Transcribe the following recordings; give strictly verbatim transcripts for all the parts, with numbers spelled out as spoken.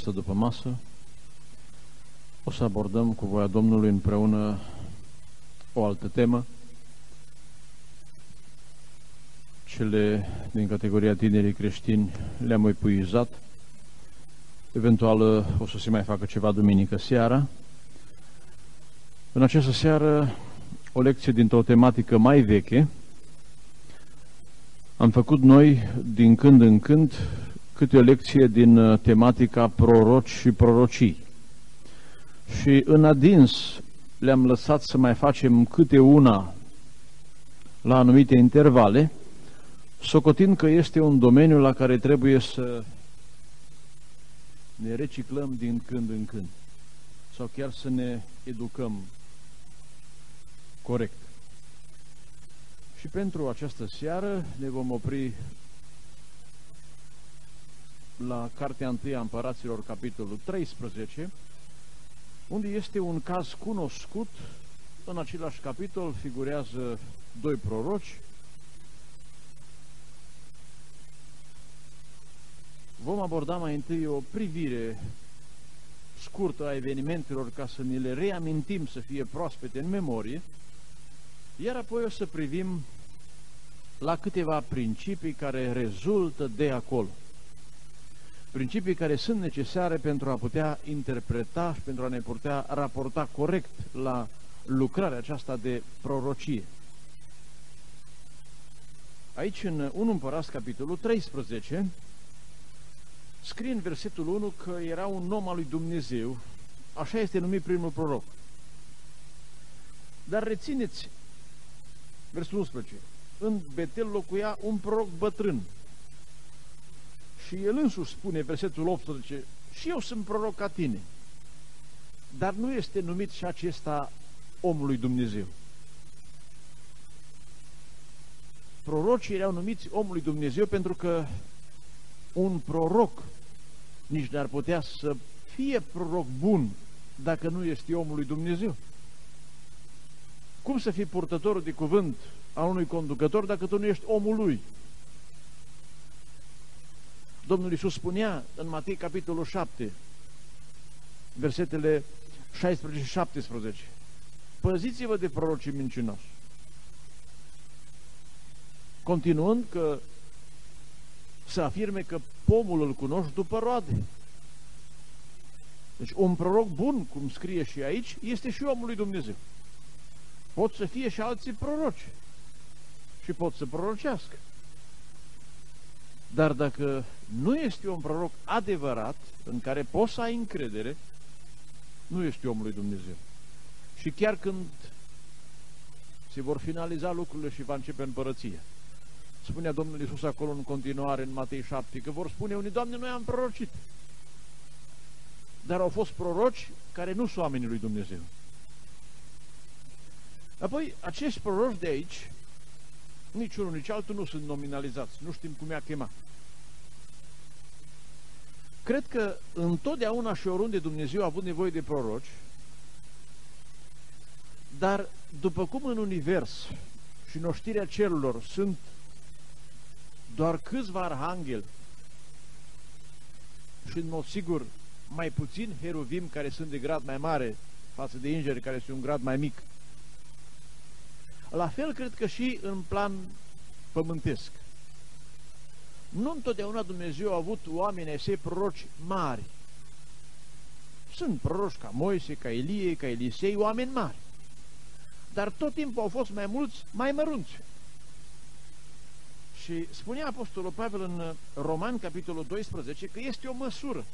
această dupămasă o să abordăm cu voia Domnului împreună o altă temă. Cele din categoria tinerii creștini le-am epuizat. Eventual o să se mai facă ceva duminică seara. În această seară o lecție dintr-o tematică mai veche. Am făcut noi din când în când câte o lecție din tematica proroci și prorocii. Și în adins le-am lăsat să mai facem câte una la anumite intervale, socotind că este un domeniu la care trebuie să ne reciclăm din când în când, sau chiar să ne educăm corect. Și pentru această seară ne vom opri la Cartea întâi a Împăraților, capitolul treisprezece, unde este un caz cunoscut. În același capitol figurează doi proroci. Vom aborda mai întâi o privire scurtă a evenimentelor ca să ne le reamintim, să fie proaspete în memorie, iar apoi o să privim la câteva principii care rezultă de acolo. Principii care sunt necesare pentru a putea interpreta și pentru a ne putea raporta corect la lucrarea aceasta de prorocie. Aici, în unu Împărați, capitolul treisprezece, scrie în versetul unu că era un om al lui Dumnezeu, așa este numit primul proroc. Dar rețineți versetul unsprezece. În Betel locuia un proroc bătrân. Și el însuși spune, versetul optsprezece, și eu sunt proroc ca tine. Dar nu este numit și acesta omul lui Dumnezeu. Prorocii erau numiți omul lui Dumnezeu pentru că un proroc nici n-ar putea să fie proroc bun dacă nu este omul lui Dumnezeu. Cum să fii purtătorul de cuvânt al unui conducător dacă tu nu ești omul lui? Domnul Iisus spunea în Matei, capitolul șapte, versetele șaisprezece și șaptesprezece, păziți-vă de prorocii mincinoși. Continuând că să afirme că pomul îl cunoști după roade. Deci un proroc bun, cum scrie și aici, este și omul lui Dumnezeu. Pot să fie și alții proroci și pot să prorocească. Dar dacă nu este un proroc adevărat, în care poți să ai încredere, nu este omul lui Dumnezeu. Și chiar când se vor finaliza lucrurile și va începe împărăția, spunea Domnul Iisus acolo în continuare în Matei șapte, că vor spune unii, Doamne, noi am prorocit. Dar au fost proroci care nu sunt oamenii lui Dumnezeu. Apoi, acești proroci de aici, nici unul, nici altul nu sunt nominalizați, nu știm cum i-a chemat. Cred că întotdeauna și oriunde Dumnezeu a avut nevoie de proroci, dar după cum în univers și în oștirea cerurilor sunt doar câțiva arhangheli și în mod sigur mai puțin heruvim care sunt de grad mai mare față de îngeri care sunt un grad mai mic, la fel cred că și în plan pământesc. Nu întotdeauna Dumnezeu a avut oameni ai săi proroci mari. Sunt proroci ca Moise, ca Elie, ca Elisei, oameni mari. Dar tot timpul au fost mai mulți, mai mărunți. Și spunea Apostolul Pavel în Romani, capitolul doisprezece, că este o măsură.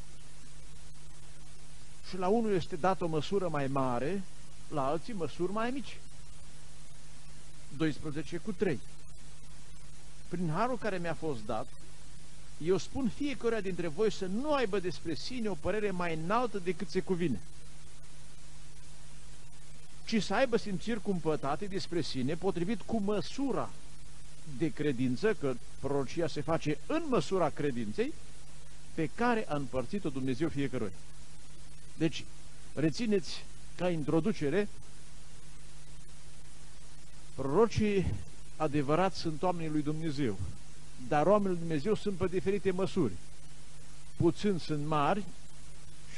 Și la unul este dată o măsură mai mare, la alții măsuri mai mici. doisprezece cu trei. Prin harul care mi-a fost dat, eu spun fiecăruia dintre voi să nu aibă despre sine o părere mai înaltă decât se cuvine, ci să aibă simțiri cumpătate despre sine, potrivit cu măsura de credință, că prorocia se face în măsura credinței, pe care a împărțit-o Dumnezeu fiecăruia. Deci, rețineți ca introducere, prorocii adevărați sunt oamenii lui Dumnezeu, dar oamenii lui Dumnezeu sunt pe diferite măsuri. Puțini sunt mari,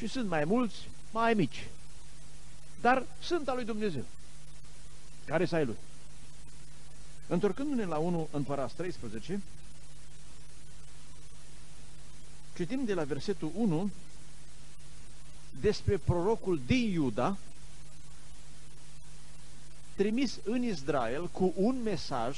și sunt mai mulți, mai mici, dar sunt al lui Dumnezeu, care să ai lui. Întorcându-ne la unu Împărați treisprezece, citim de la versetul unu despre prorocul din Iuda, trimis în Israel cu un mesaj,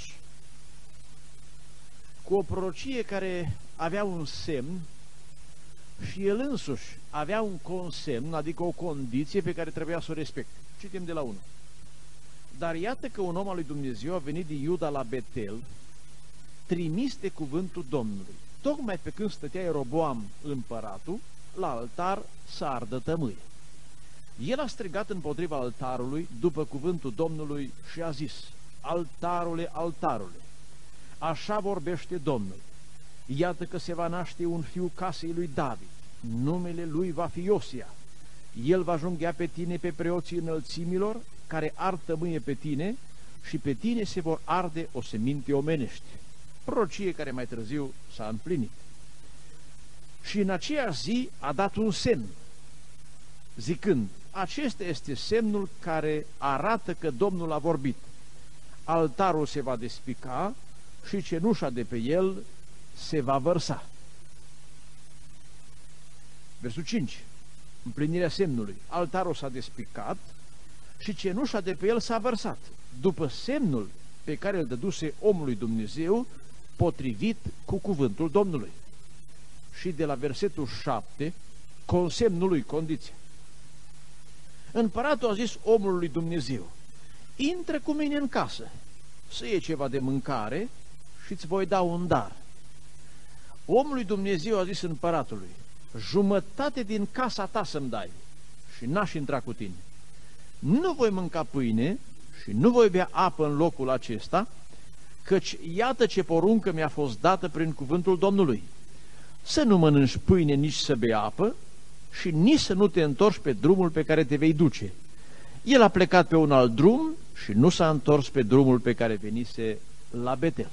cu o prorocie care avea un semn și el însuși avea un consemn, adică o condiție pe care trebuia să o respecte. Citim de la unu. Dar iată că un om al lui Dumnezeu a venit din Iuda la Betel, trimis de cuvântul Domnului. Tocmai pe când stătea Ieroboam împăratul, la altar să ardă tămâie. El a strigat împotriva altarului după cuvântul Domnului și a zis: altarule, altarule, așa vorbește Domnul. Iată că se va naște un fiu casei lui David, numele lui va fi Iosia. El va junghea pe tine pe preoții înălțimilor, care ard tămâie pe tine, și pe tine se vor arde oseminte omenești. Prorocie care mai târziu s-a împlinit. Și în aceeași zi a dat un semn, zicând: acesta este semnul care arată că Domnul a vorbit. Altarul se va despica și cenușa de pe el se va vărsa. Versul cinci. Împlinirea semnului. Altarul s-a despicat și cenușa de pe el s-a vărsat, după semnul pe care îl dăduse omului Dumnezeu, potrivit cu cuvântul Domnului. Și de la versetul șapte, consemnul lui, condiție. Împăratul a zis omului lui Dumnezeu: intră cu mine în casă, să iei ceva de mâncare și îți voi da un dar. Omul lui Dumnezeu a zis împăratului: jumătate din casa ta să-mi dai și n-aș intra cu tine. Nu voi mânca pâine și nu voi bea apă în locul acesta, căci iată ce poruncă mi-a fost dată prin cuvântul Domnului: să nu mănânci pâine, nici să bei apă și nici să nu te întorci pe drumul pe care te vei duce. El a plecat pe un alt drum și nu s-a întors pe drumul pe care venise la Betel.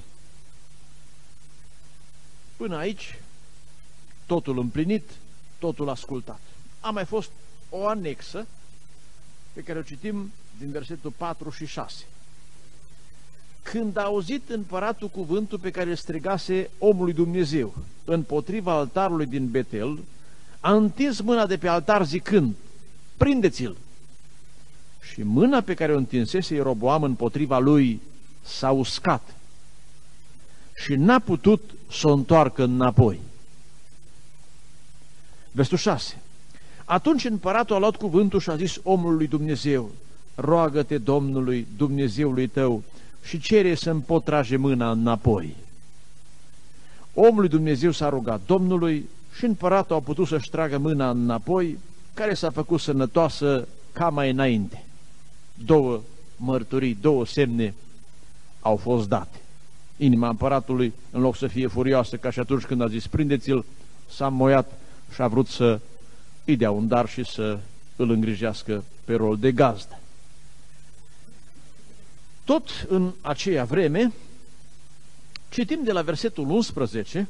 Până aici, totul împlinit, totul ascultat. A mai fost o anexă pe care o citim din versetul patru și șase. Când a auzit împăratul cuvântul pe care îl strigase omului Dumnezeu împotriva altarului din Betel, a întins mâna de pe altar zicând: prindeți-l! Și mâna pe care o întinsese Ieroboam împotriva lui s-a uscat și n-a putut să o întoarcă înapoi. Versetul șase. Atunci împăratul a luat cuvântul și a zis omului lui Dumnezeu: roagă-te Domnului Dumnezeului tău și cere să-mi pot trage mâna înapoi. Omul lui Dumnezeu s-a rugat Domnului și împăratul a putut să-și tragă mâna înapoi, care s-a făcut sănătoasă ca mai înainte. Două mărturii, două semne au fost date. Inima împăratului, în loc să fie furioasă ca și atunci când a zis prindeți-l, s-a înmoiat și a vrut să îi dea un dar și să îl îngrijească pe rol de gazdă. Tot în aceea vreme, citim de la versetul unsprezece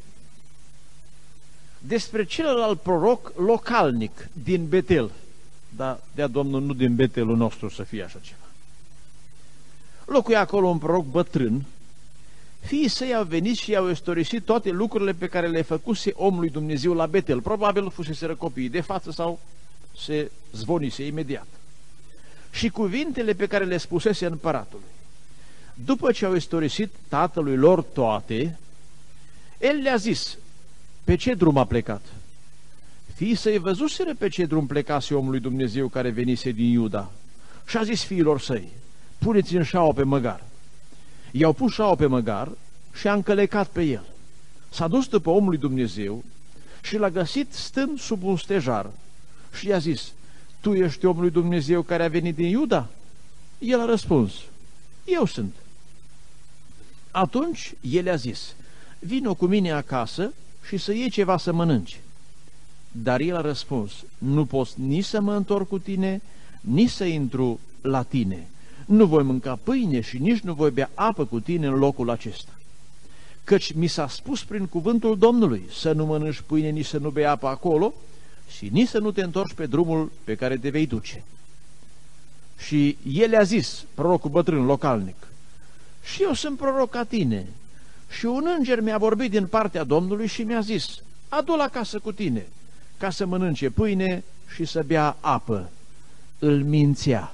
despre celălalt proroc localnic din Betel, dar dea Domnul nu din Betelul nostru să fie așa ceva. Locuia acolo un proroc bătrân, fiii săi au venit și i-au istorisit toate lucrurile pe care le făcuse omului Dumnezeu la Betel. Probabil fuseseră copiii de față sau se zvonise imediat. Și cuvintele pe care le spusese împăratului. După ce au istorisit tatălui lor toate, el le-a zis: pe ce drum a plecat? Fiii săi văzuseră pe ce drum plecase omului Dumnezeu care venise din Iuda și a zis fiilor săi: puneți în șaua pe măgar. I-au pus șaua pe măgar și a încălecat pe el. S-a dus după omului Dumnezeu și l-a găsit stând sub un stejar și i-a zis: tu ești omul lui Dumnezeu care a venit din Iuda? El a răspuns: eu sunt. Atunci el a zis: vino cu mine acasă și să iei ceva să mănânci. Dar el a răspuns: nu pot nici să mă întorc cu tine, nici să intru la tine. Nu voi mânca pâine și nici nu voi bea apă cu tine în locul acesta. Căci mi s-a spus prin cuvântul Domnului să nu mănânci pâine, nici să nu bei apă acolo, și nici să nu te întorci pe drumul pe care te vei duce. Și el a zis, prorocul bătrân localnic, și eu sunt proroc ca tine. Și un înger mi-a vorbit din partea Domnului și mi-a zis, adu-l acasă cu tine, ca să mănânce pâine și să bea apă. Îl mințea.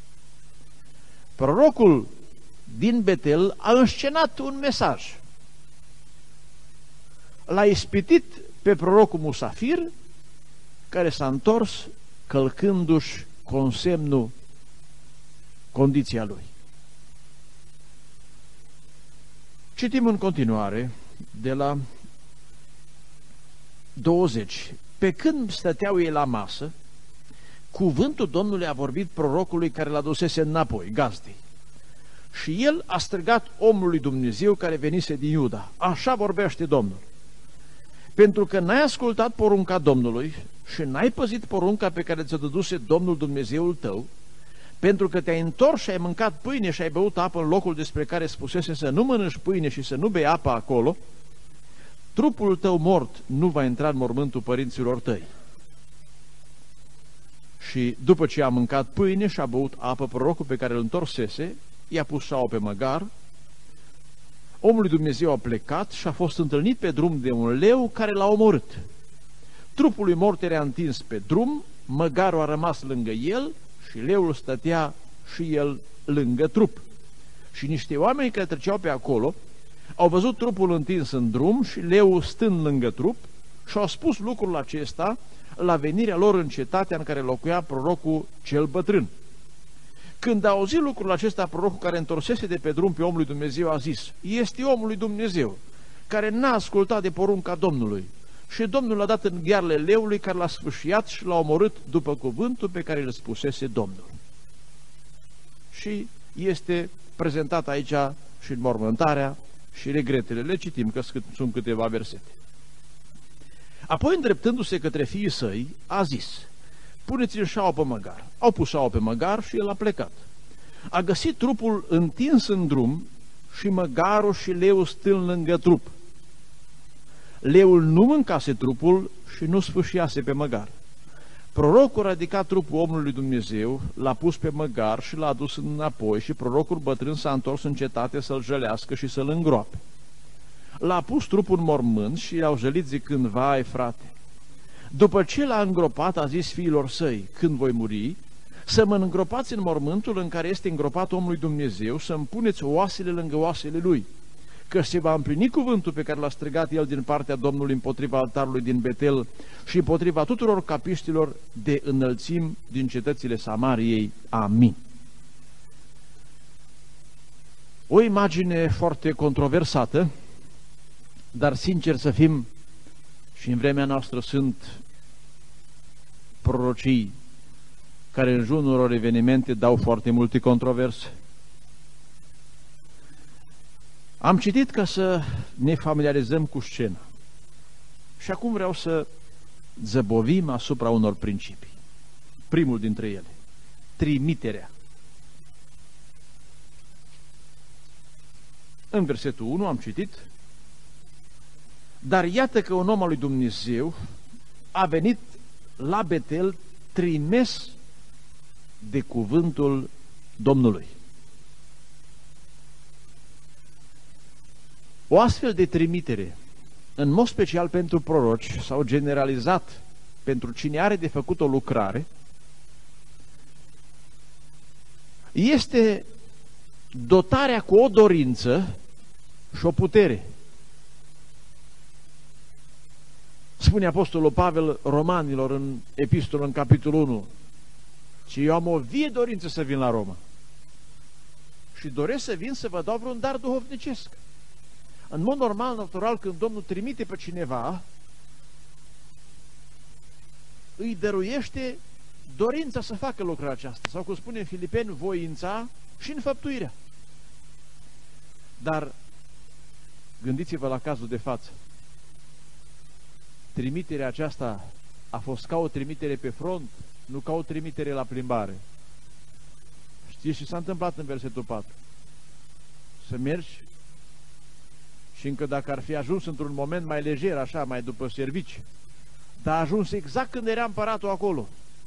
Prorocul din Betel a înscenat un mesaj. L-a ispitit pe prorocul Musafir, care s-a întors călcându-și consemnul, condiția lui. Citim în continuare de la douăzeci. Pe când stăteau ei la masă, cuvântul Domnului a vorbit prorocului care l-a dusese înapoi, gazdei. Și el a strigat omului Dumnezeu care venise din Iuda. Așa vorbește Domnul. Pentru că n-ai ascultat porunca Domnului și n-ai păzit porunca pe care ți-o dăduse Domnul Dumnezeul tău, pentru că te-ai întors și ai mâncat pâine și ai băut apă în locul despre care spusese să nu mănânci pâine și să nu bei apă acolo, trupul tău mort nu va intra în mormântul părinților tăi. Și după ce a mâncat pâine și a băut apă, prorocul pe care îl întorsese, i-a pus șaua pe măgar, omul lui Dumnezeu a plecat și a fost întâlnit pe drum de un leu care l-a omorât. Trupul lui mort era întins pe drum, măgarul a rămas lângă el și leul stătea și el lângă trup. Și niște oameni care treceau pe acolo au văzut trupul întins în drum și leul stând lângă trup și au spus lucrul acesta la venirea lor în cetatea în care locuia prorocul cel bătrân. Când a auzit lucrul acesta, prorocul care întorsese de pe drum pe omul lui Dumnezeu a zis, este omul lui Dumnezeu, care n-a ascultat de porunca Domnului. Și Domnul l-a dat în ghearele leului care l-a sfâșiat și l-a omorât după cuvântul pe care îl spusese Domnul. Și este prezentat aici și înmormântarea și regretele. Le citim, că sunt câteva versete. Apoi, îndreptându-se către fiii săi, a zis, puneți-l șaua pe măgar. Au pus șaua pe măgar și el a plecat. A găsit trupul întins în drum și măgarul și leul stând lângă trup. Leul nu mâncase trupul și nu sfâșiase pe măgar. Prorocul a ridicat trupul omului lui Dumnezeu, l-a pus pe măgar și l-a adus înapoi și prorocul bătrân s-a întors în cetate să-l jălească și să-l îngroape. L-a pus trupul în mormânt și i-au jălit zicând, vai frate, după ce l-a îngropat a zis fiilor săi, când voi muri, să mă îngropați în mormântul în care este îngropat omul lui Dumnezeu, să-mi puneți oasele lângă oasele lui, că se va împlini cuvântul pe care l-a strigat el din partea Domnului împotriva altarului din Betel și împotriva tuturor capiștilor de înălțimi din cetățile Samariei. Amin. O imagine foarte controversată, dar sincer să fim, și în vremea noastră sunt prorocii care în jurul unor evenimente dau foarte multe controverse. Am citit ca să ne familiarizăm cu scena și acum vreau să zăbovim asupra unor principii. Primul dintre ele, trimiterea. În versetul unu am citit, dar iată că un om al lui Dumnezeu a venit la Betel trimis de cuvântul Domnului. O astfel de trimitere, în mod special pentru proroci sau generalizat pentru cine are de făcut o lucrare, este dotarea cu o dorință și o putere. Spune Apostolul Pavel Romanilor în epistolă, în capitolul unu, și eu am o vie dorință să vin la Roma și doresc să vin să vă dau vreun dar duhovnicesc. În mod normal, natural, când Domnul trimite pe cineva, îi dăruiește dorința să facă lucrarea aceasta. Sau cum spune în Filipeni, voința și înfăptuirea. Dar gândiți-vă la cazul de față. Trimiterea aceasta a fost ca o trimitere pe front, nu ca o trimitere la plimbare. Știți ce s-a întâmplat în versetul patru? Să mergi și încă dacă ar fi ajuns într-un moment mai lejer, așa, mai după servici, Dar a ajuns exact când era împăratul acolo.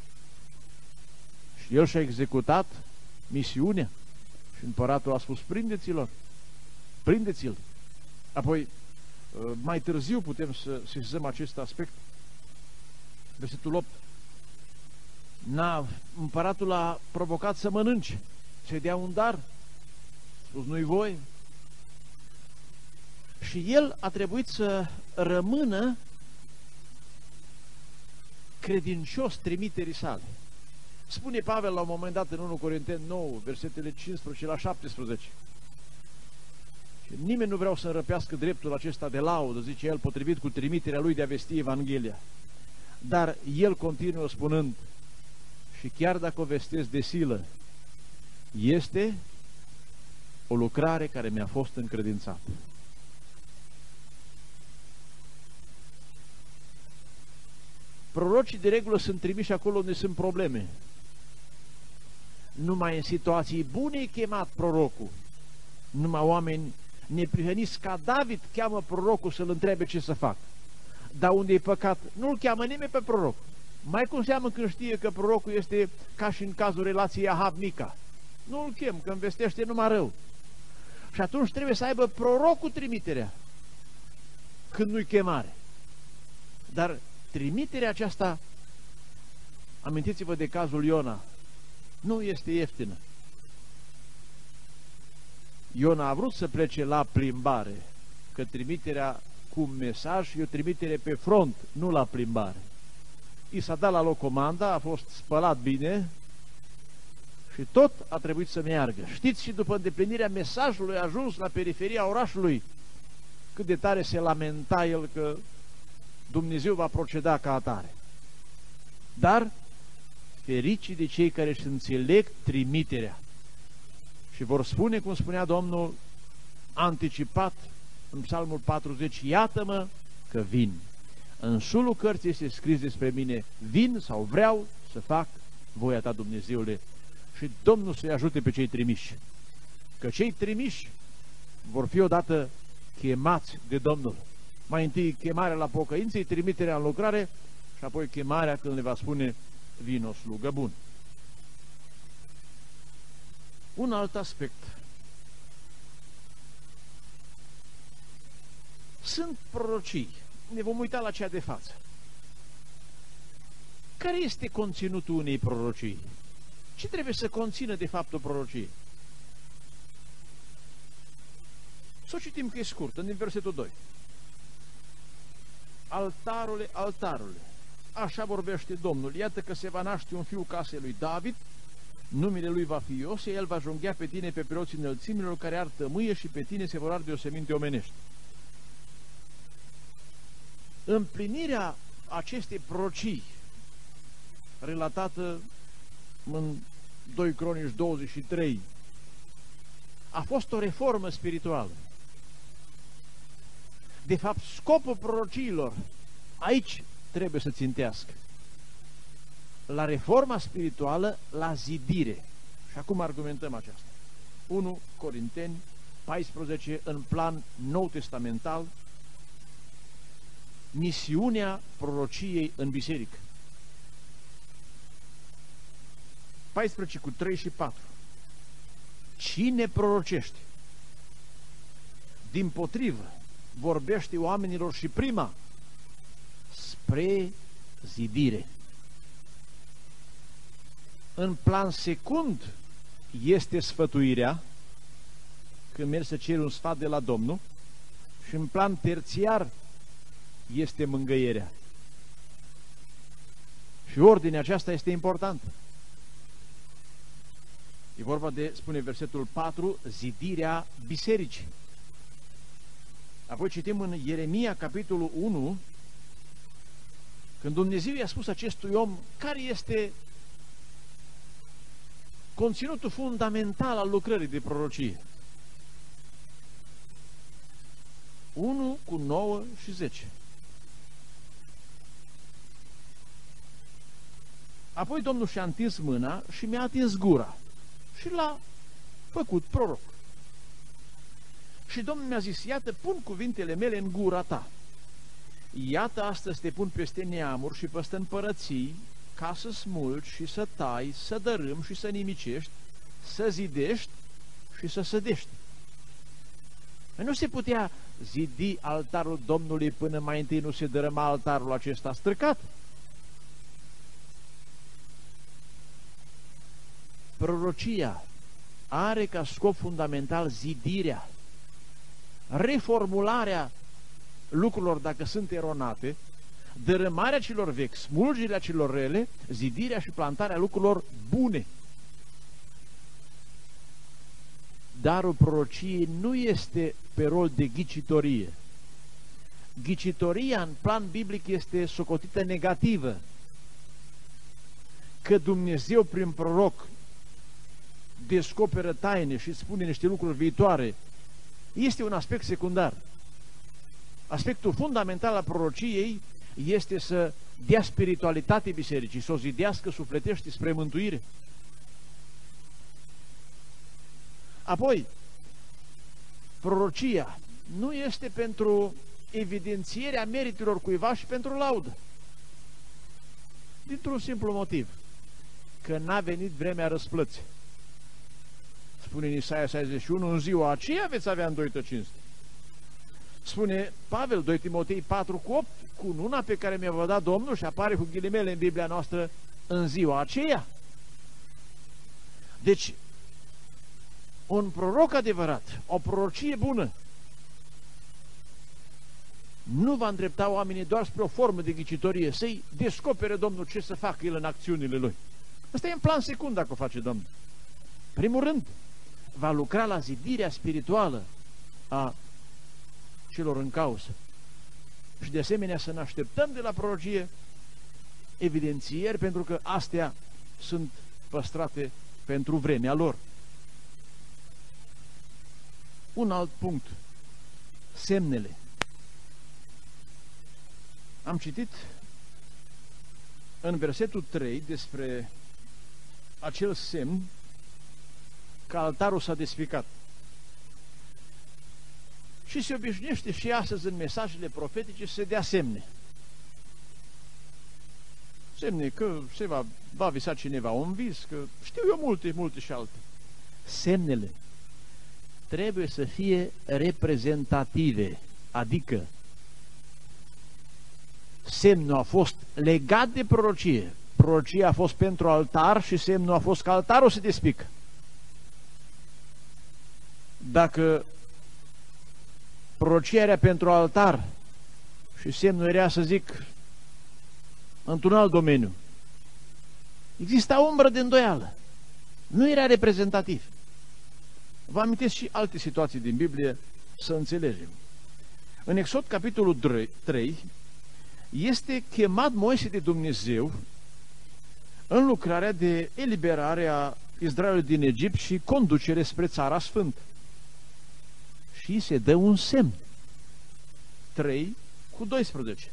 Și el și-a executat misiunea. Și împăratul a spus, prindeți-l, prindeți-l. Apoi, mai târziu putem să sesizăm acest aspect. Versetul opt. N-a, împăratul l-a provocat să mănânce, să-i dea un dar. Spus, nu-i voie. Și el a trebuit să rămână credincios trimiterii sale. Spune Pavel la un moment dat în unu Corinteni nouă, versetele cincisprezece la șaptesprezece. Și nimeni nu vreau să răpească dreptul acesta de laudă, zice el, potrivit cu trimiterea lui de a vesti Evanghelia. Dar el continuă spunând, și chiar dacă o vestesc de silă, este o lucrare care mi-a fost încredințată. Prorocii de regulă sunt trimiși acolo unde sunt probleme. Numai în situații bune e chemat prorocul. Numai oameni neprihăniți ca David cheamă prorocul să-l întrebe ce să facă. Dar unde e păcat, nu-l cheamă nimeni pe proroc. Mai cum seamă când știe că prorocul este ca și în cazul relației Ahab-Mica. Nu-l chem, că învestește numai rău. Și atunci trebuie să aibă prorocul trimiterea, când nu-i chemare. Dar trimiterea aceasta, amintiți-vă de cazul Iona, nu este ieftină. Iona a vrut să plece la plimbare, că trimiterea cu mesaj e o trimitere pe front, nu la plimbare. I s-a dat la loc comanda, a fost spălat bine și tot a trebuit să meargă. Știți, și după îndeplinirea mesajului a ajuns la periferia orașului, cât de tare se lamenta el că Dumnezeu va proceda ca atare. Dar fericii de cei care își înțeleg trimiterea și vor spune, cum spunea Domnul anticipat în Psalmul patruzeci, iată-mă că vin. În sulul cărții este scris despre mine, vin sau vreau să fac voia ta, Dumnezeule, și Domnul să-i ajute pe cei trimiși. Că cei trimiși vor fi odată chemați de Domnul. Mai întâi chemarea la pocăință, trimiterea în lucrare și apoi chemarea când le va spune, vino, slugă bun. Un alt aspect. Sunt prorocii. Ne vom uita la cea de față. Care este conținutul unei prorocii? Ce trebuie să conțină de fapt o prorocie? Să o citim că e scurtă, în versetul doi. Altarule, altarule, așa vorbește Domnul, iată că se va naște un fiu casei lui David, numele lui va fi Iosia, el va junghea pe tine pe preoții înălțimilor care ar tămâie și pe tine se vor arde o seminte omenești. Împlinirea acestei prorocii relatată în doi Cronici douăzeci și trei a fost o reformă spirituală. De fapt, scopul prorociilor aici trebuie să țintească la reforma spirituală, la zidire. Și acum argumentăm aceasta. unu Corinteni paisprezece, în plan nou testamental, misiunea prorociei în biserică. paisprezece cu trei și patru. Cine prorocește? Dimpotrivă, vorbește oamenilor și prima spre zidire. În plan secund este sfătuirea, când mergi să ceri un sfat de la Domnul, și în plan terțiar este mângâierea. Și ordinea aceasta este importantă. E vorba de, spune versetul patru, zidirea bisericii. Apoi citim în Ieremia, capitolul unu, când Dumnezeu i-a spus acestui om care este conținutul fundamental al lucrării de prorocie. unu cu nouă și zece. Apoi Domnul și-a întins mâna și mi-a atins gura și l-a făcut proroc. Și Domnul mi-a zis, iată, pun cuvintele mele în gura ta. iată astăzi te pun peste neamuri și peste împărății, ca să smulgi și să tai, să dărâm și să nimicești, să zidești și să sădești. Nu se putea zidi altarul Domnului până mai întâi nu se dărâma altarul acesta stricat. Prorocia are ca scop fundamental zidirea, reformularea lucrurilor dacă sunt eronate, dărâmarea celor vechi, smulgerea celor rele, zidirea și plantarea lucrurilor bune. Darul prorociei nu este pe rol de ghicitorie. Ghicitoria în plan biblic este socotită negativă. Că Dumnezeu prin proroc descoperă taine și spune niște lucruri viitoare este un aspect secundar. Aspectul fundamental al prorociei este să dea spiritualitate bisericii, să o zidească sufletește spre mântuire. Apoi, prorocia nu este pentru evidențierea meritelor cuiva și pentru laudă. Dintr-un simplu motiv, că n-a venit vremea răsplății. Spune în Isaia șaizeci și unu, în ziua aceea veți avea îndoită cinste. Spune Pavel, doi Timotei patru cu opt, cu una pe care mi-a vă dat Domnul și apare cu ghilimele în Biblia noastră, în ziua aceea. Deci, un proroc adevărat, o prorocie bună, nu va îndrepta oamenii doar spre o formă de ghicitorie, să-i descopere Domnul ce să facă El în acțiunile Lui. Asta e în plan secund dacă o face Domnul. Primul rând, va lucra la zidirea spirituală a celor în cauză. Și de asemenea să ne așteptăm de la prorocie evidențieri, pentru că astea sunt păstrate pentru vremea lor. Un alt punct, semnele. Am citit în versetul trei despre acel semn că altarul s-a despicat. Și se obișnuiește și astăzi în mesajele profetice să se dea semne. Semne că se va, va visa cineva un vis, că știu eu multe, multe și alte. Semnele trebuie să fie reprezentative, adică semnul a fost legat de prorocie. Prorocia a fost pentru altar și semnul a fost că altarul se despică. Dacă prorocia era pentru altar și semnul era, să zic, într-un alt domeniu, exista umbră de îndoială. Nu era reprezentativ. Vă amintesc și alte situații din Biblie să înțelegem. În Exod, capitolul trei, este chemat Moise de Dumnezeu în lucrarea de eliberare a Israelului din Egipt și conducere spre Țara Sfântă. Și se dă un semn. trei cu doisprezece.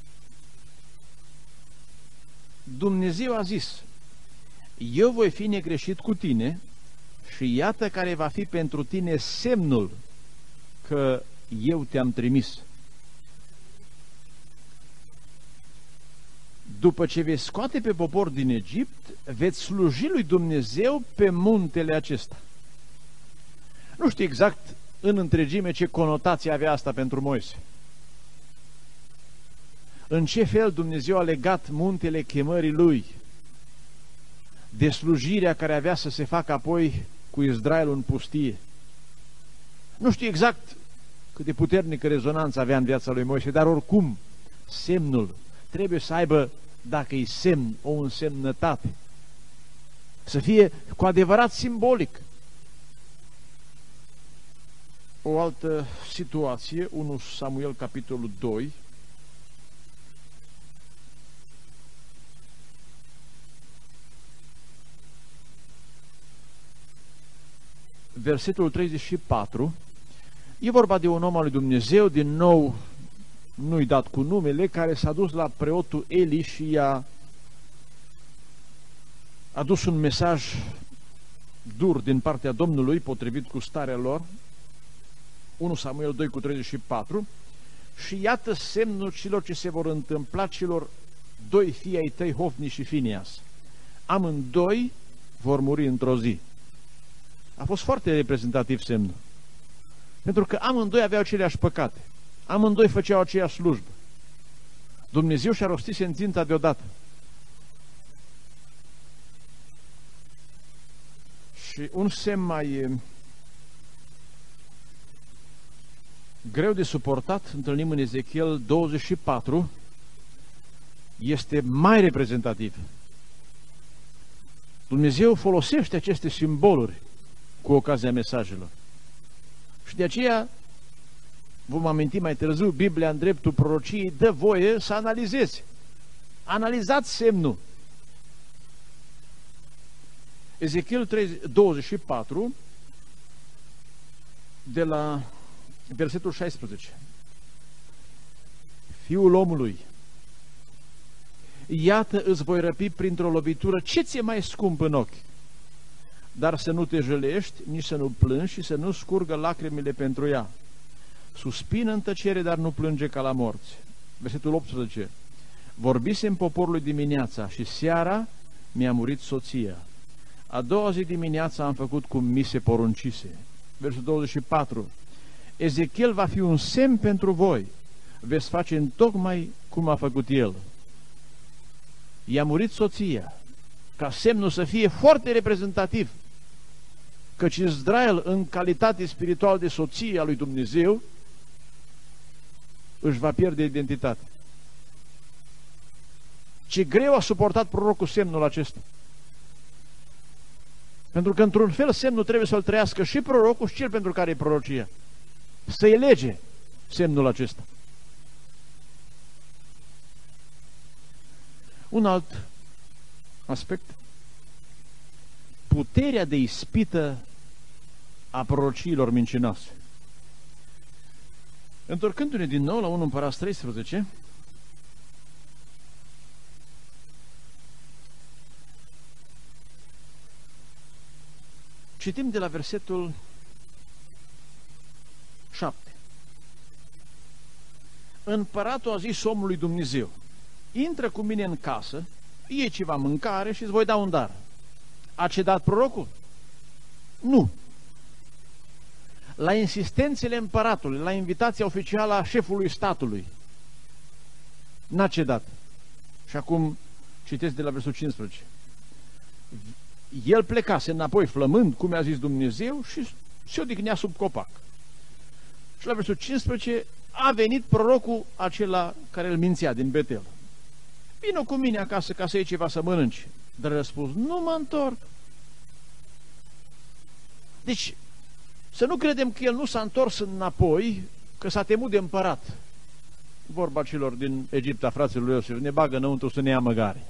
Dumnezeu a zis: eu voi fi negreșit cu tine și iată care va fi pentru tine semnul că eu te-am trimis. După ce veți scoate pe popor din Egipt, veți sluji lui Dumnezeu pe muntele acesta. Nu știu exact în întregime ce conotație avea asta pentru Moise. În ce fel Dumnezeu a legat muntele chemării lui de slujirea care avea să se facă apoi cu Israelul în pustie. Nu știu exact cât de puternică rezonanță avea în viața lui Moise, dar oricum semnul trebuie să aibă, dacă e semn, o însemnătate, să fie cu adevărat simbolic. O altă situație, unu Samuel capitolul doi, versetul treizeci și patru, e vorba de un om al lui Dumnezeu, din nou nu-i dat cu numele, care s-a dus la preotul Eli și i-a adus un mesaj dur din partea Domnului, potrivit cu starea lor, unu Samuel doi cu treizeci și patru, și iată semnul celor ce se vor întâmpla celor doi fii ai tăi, Hofni și Finias. Amândoi vor muri într-o zi. A fost foarte reprezentativ semnul. Pentru că amândoi aveau aceleași păcate. Amândoi făceau aceeași slujbă. Dumnezeu și-a rostit sentința deodată. Și un semn mai greu de suportat, întâlnim în Ezechiel douăzeci și patru, este mai reprezentativ. Dumnezeu folosește aceste simboluri cu ocazia mesajelor. Și de aceea, vom aminti mai târziu, Biblia în dreptul prorociei dă voie să analizezi. Analizați semnul. Ezechiel douăzeci și patru, de la versetul șaisprezece. Fiul omului, iată îți voi răpi printr-o lovitură ce ți-e mai scump în ochi, dar să nu te jălești, nici să nu plângi și să nu scurgă lacrimile pentru ea. Suspină în tăcere, dar nu plânge ca la morți. Versetul optsprezece. Vorbisem poporului dimineața și seara mi-a murit soția. A doua zi dimineața am făcut cum mi se poruncise. Versetul douăzeci și patru. Ezechiel va fi un semn pentru voi. Veți face întocmai cum a făcut el. I-a murit soția, ca semnul să fie foarte reprezentativ, căci Israel, în calitate spirituală de soție a lui Dumnezeu, își va pierde identitatea. Ce greu a suportat prorocul semnul acesta. Pentru că, într-un fel, semnul trebuie să-l trăiască și prorocul și cel pentru care e prorocia. Să-i lege semnul acesta. Un alt aspect. Puterea de ispită a prorociilor mincinoase. Întorcându-ne din nou la unu Împărați treisprezece, citim de la versetul șapte. Împăratul a zis omului Dumnezeu: intră cu mine în casă, iei ceva mâncare și îți voi da un dar. A cedat prorocul? Nu. La insistențele împăratului, la invitația oficială a șefului statului, n-a cedat. Și acum citesc de la versul cincisprezece. El plecase înapoi flămând, cum i-a zis Dumnezeu, și se odihnea sub copac. Și la versul cincisprezece a venit prorocul acela care îl mințea din Betel. Vino cu mine acasă ca să iei ceva să mănânci. Dar răspuns, nu mă întorc. Deci, să nu credem că el nu s-a întors înapoi, că s-a temut de împărat. Vorba celor din Egipta, fraților lui Iosif, ne bagă înăuntru să ne ia măgare.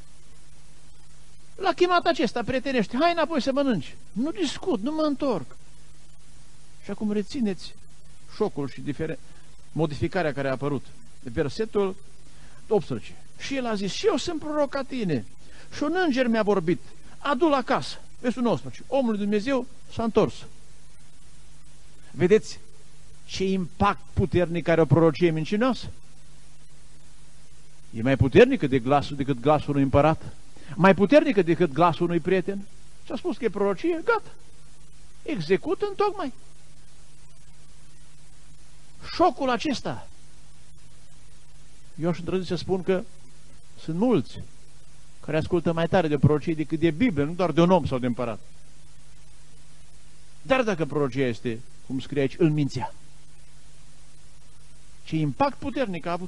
L-a chemat acesta, prietenește, hai înapoi să mănânci. Nu discut, nu mă întorc. Și acum rețineți șocul și diferent, modificarea care a apărut. Versetul optsprezece. Și el a zis, și eu sunt proroc ca tine. Și un înger mi-a vorbit. Adu-l acasă. Versetul nouăsprezece. Omul lui Dumnezeu s-a întors. Vedeți ce impact puternic are o prorocie mincinoasă? E mai puternică de glasul, decât glasul unui împărat? Mai puternică decât glasul unui prieten? Și-a spus că e prorocie, gata. Execută întocmai. Șocul acesta. Eu aș îndrăzni să spun că sunt mulți care ascultă mai tare de prorocie decât de Biblie, nu doar de un om sau de împărat. Dar dacă prorocia este, cum scrie aici, îl mințea. Ce impact puternic a avut.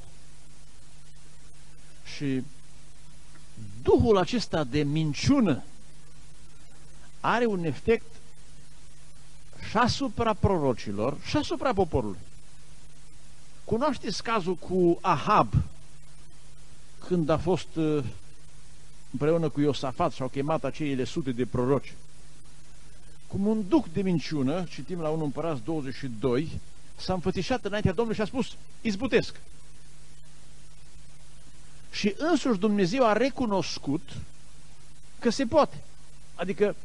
Și duhul acesta de minciună are un efect și asupra prorocilor și asupra poporului. Cunoașteți cazul cu Ahab, când a fost împreună cu Iosafat și au chemat aceile sute de proroci. Cum un duh de minciună, citim la unu Împărați douăzeci și doi, s-a înfățișat înaintea Domnului și a spus, izbutesc. Și însuși Dumnezeu a recunoscut că se poate. Adică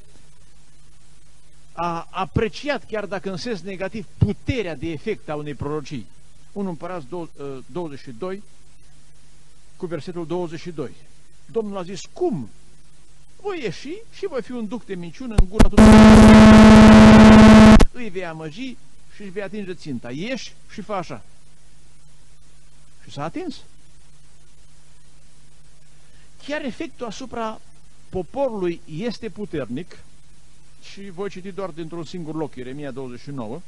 a apreciat, chiar dacă în sens negativ, puterea de efect a unei prorocii. unu Împărați douăzeci și doi, cu versetul douăzeci și doi. Domnul a zis, cum? Voi ieși și voi fi un duc de minciună în gura tuturor. Îi vei amăgi și își vei atinge ținta. Ieși și fă așa. Și s-a atins. Chiar efectul asupra poporului este puternic și voi citi doar dintr-un singur loc, Ieremia douăzeci și nouă.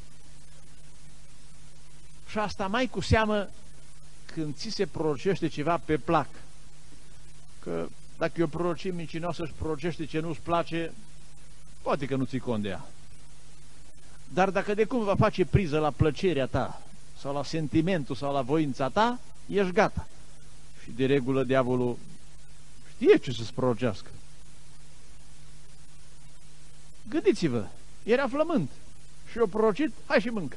Și asta mai cu seamă când ți se prorocește ceva pe plac. Că dacă e o prorocie mincinoasă și prorocește ce nu-ți place, poate că nu ții cont de ea. Dar dacă de cum va face priză la plăcerea ta, sau la sentimentul, sau la voința ta, ești gata. Și de regulă diavolul știe ce să-ți prorocească. Gândiți-vă, era flământ și o prorocit, hai și mâncă.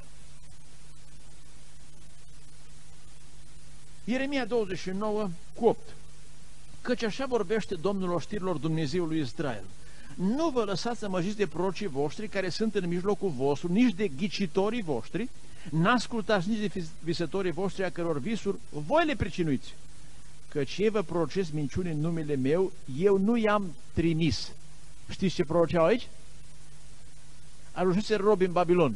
Ieremia douăzeci și nouă cu opt. Căci așa vorbește Domnul oștirilor Dumnezeului Israel. Nu vă lăsați să măjiți de prorocii voștri care sunt în mijlocul vostru, nici de ghicitorii voștri, n-ascultați nici de visătorii voștri a căror visuri voi le pricinuiți. Căci ei vă prorocesc minciuni în numele meu, eu nu i-am trimis. Știți ce proroceau aici? Ajunseseră robi în Babilon.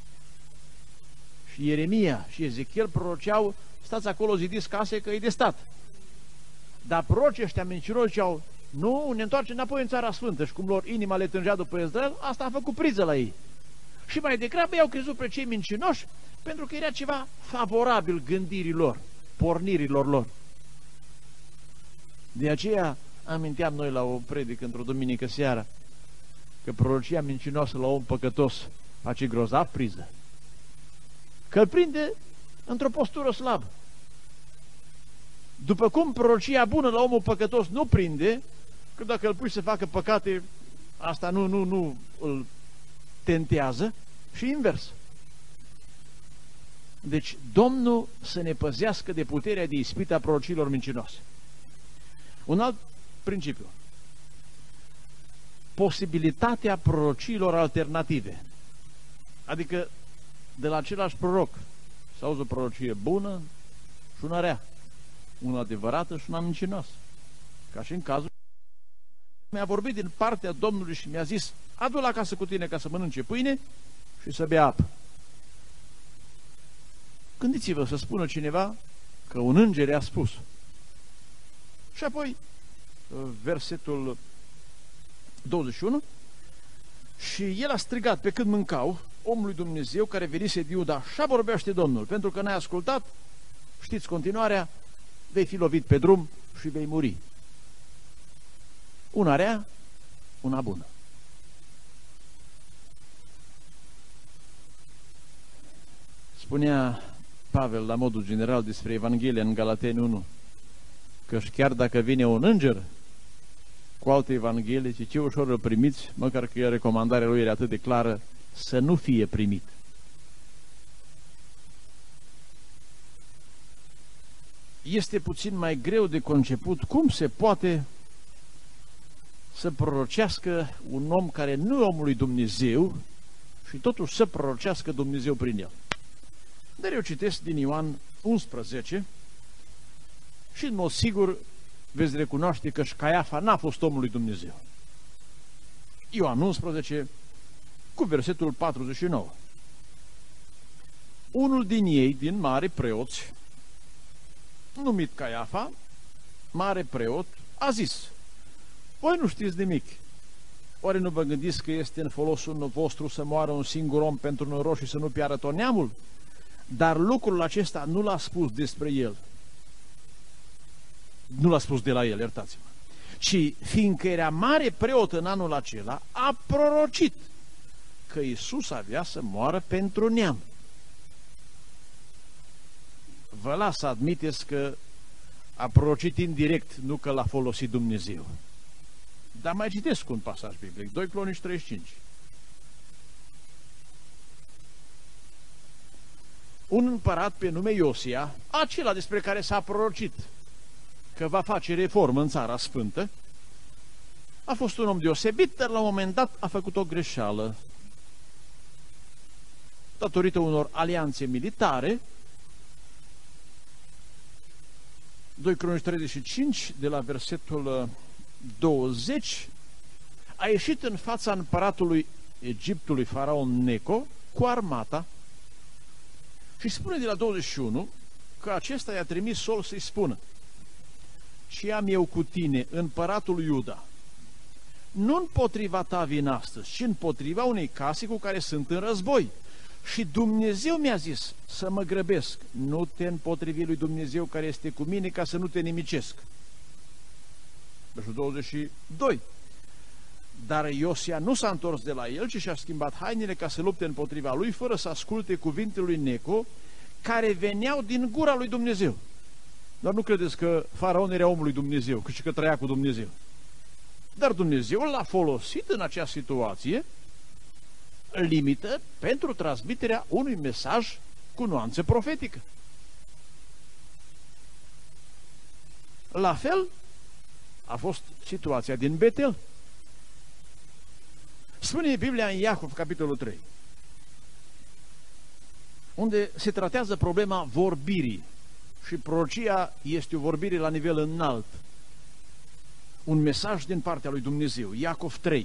Și Ieremia și Ezechiel proroceau, stați acolo, zidiți case, că e de stat. Dar prorocii ăștia mincinoși ziceau, nu, ne întoarcem înapoi în Țara Sfântă. Și cum lor inima le tângea după Israel, asta a făcut priză la ei. Și mai degrabă i-au crezut pe cei mincinoși, pentru că era ceva favorabil gândirilor, pornirilor lor. De aceea aminteam noi la o predică într-o duminică seara, că prorocia mincinoasă la om păcătos face grozav priză. Că îl prinde într-o postură slabă. După cum prorocia bună la omul păcătos nu prinde, că dacă îl pui să facă păcate, asta nu, nu, nu îl tentează, și invers. Deci Domnul să ne păzească de puterea de ispită a prorocilor mincinoase. Un alt principiu. Posibilitatea prorociilor alternative. Adică de la același proroc să auzi o prorocie bună și una rea, una adevărată și una mincinoasă. Ca și în cazul mi-a vorbit din partea Domnului și mi-a zis, adu la casă cu tine ca să mănânce pâine și să bea apă. Gândiți-vă să spună cineva că un înger i-a spus. Și apoi versetul douăzeci și unu, și el a strigat pe când mâncau omului Dumnezeu care venise de Iuda, așa vorbește Domnul, pentru că n-ai ascultat, știți continuarea, vei fi lovit pe drum și vei muri. Una rea, una bună. Spunea Pavel la modul general despre Evanghelia în Galateni unu, că chiar dacă vine un înger cu alte Evanghelie, ce ușor îl primiți, măcar că recomandarea lui era atât de clară, să nu fie primit. Este puțin mai greu de conceput cum se poate să prorocească un om care nu e omul lui Dumnezeu și totuși să prorocească Dumnezeu prin el. Dar eu citesc din Ioan unsprezece și în mod sigur veți recunoaște că și Caiafa n-a fost omul lui Dumnezeu. Ioan unsprezece cu versetul patruzeci și nouă. Unul din ei, din mari preoți, numit Caiafa, mare preot, a zis, voi nu știți nimic. Oare nu vă gândiți că este în folosul vostru să moară un singur om pentru noroc și să nu piară tot neamul? Dar lucrul acesta nu l-a spus despre el. Nu l-a spus de la el, iertați-mă. Ci, fiindcă era mare preot în anul acela, a prorocit că Iisus avea să moară pentru neam. Vă las să admiteți că a prorocit indirect, nu că l-a folosit Dumnezeu. Dar mai citesc un pasaj biblic, doi Cronici treizeci și cinci. Un împărat pe nume Iosia, acela despre care s-a prorocit că va face reformă în Țara Sfântă, a fost un om deosebit, dar la un moment dat a făcut o greșeală. Datorită unor alianțe militare, doi Cronici treizeci și cinci, de la versetul douăzeci, a ieșit în fața împăratului Egiptului, faraon Neco, cu armata și spune de la douăzeci și unu că acesta i-a trimis Sol să-i spună: ce am eu cu tine, împăratul Iuda? Nu împotriva ta vin astăzi, ci împotriva unei case cu care sunt în război. Și Dumnezeu mi-a zis să mă grăbesc, nu te împotrivi lui Dumnezeu care este cu mine, ca să nu te nimicesc. Versetul douăzeci și doi. Dar Iosia nu s-a întors de la el, ci și-a schimbat hainele ca să lupte împotriva lui, fără să asculte cuvintele lui Neco, care veneau din gura lui Dumnezeu. Dar nu credeți că faraon era omul lui Dumnezeu, cât și că trăia cu Dumnezeu. Dar Dumnezeu l-a folosit în acea situație limită pentru transmiterea unui mesaj cu nuanță profetică. La fel a fost situația din Betel. Spune Biblia în Iacov, capitolul trei, unde se tratează problema vorbirii, și prorocia este o vorbire la nivel înalt, un mesaj din partea lui Dumnezeu. Iacov trei.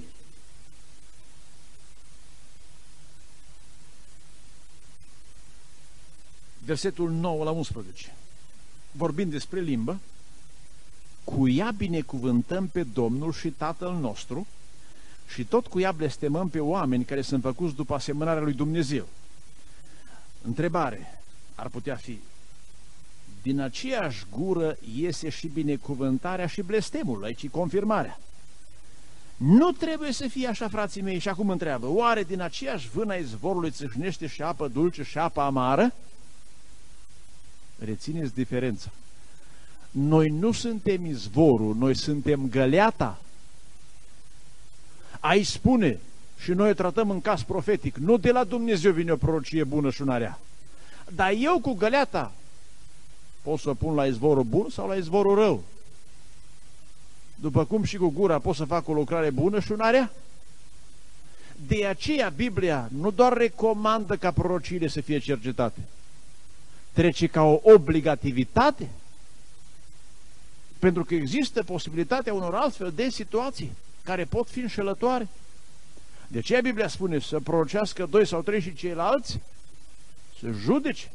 Versetul nouă la unsprezece. Vorbind despre limbă: cu ea binecuvântăm pe Domnul și Tatăl nostru și tot cu ea blestemăm pe oameni care sunt făcuți după asemănarea lui Dumnezeu. Întrebare ar putea fi: din aceeași gură iese și binecuvântarea și blestemul, aici confirmarea. Nu trebuie să fie așa, frații mei. Și acum întreabă: oare din aceeași vână a izvorului țâșnește și apă dulce și apă amară? Rețineți diferența. Noi nu suntem izvorul, noi suntem găleata. Aici spune, și noi o tratăm în caz profetic, nu de la Dumnezeu vine o prorocie bună și una rea, dar eu cu găleata pot să o pun la izvorul bun sau la izvorul rău. După cum și cu gura pot să fac o lucrare bună și una rea. De aceea Biblia nu doar recomandă ca prorociile să fie cercetate, trece ca o obligativitate, pentru că există posibilitatea unor altfel de situații care pot fi înșelătoare. De aceea Biblia spune să prorocească doi sau trei și ceilalți să judece.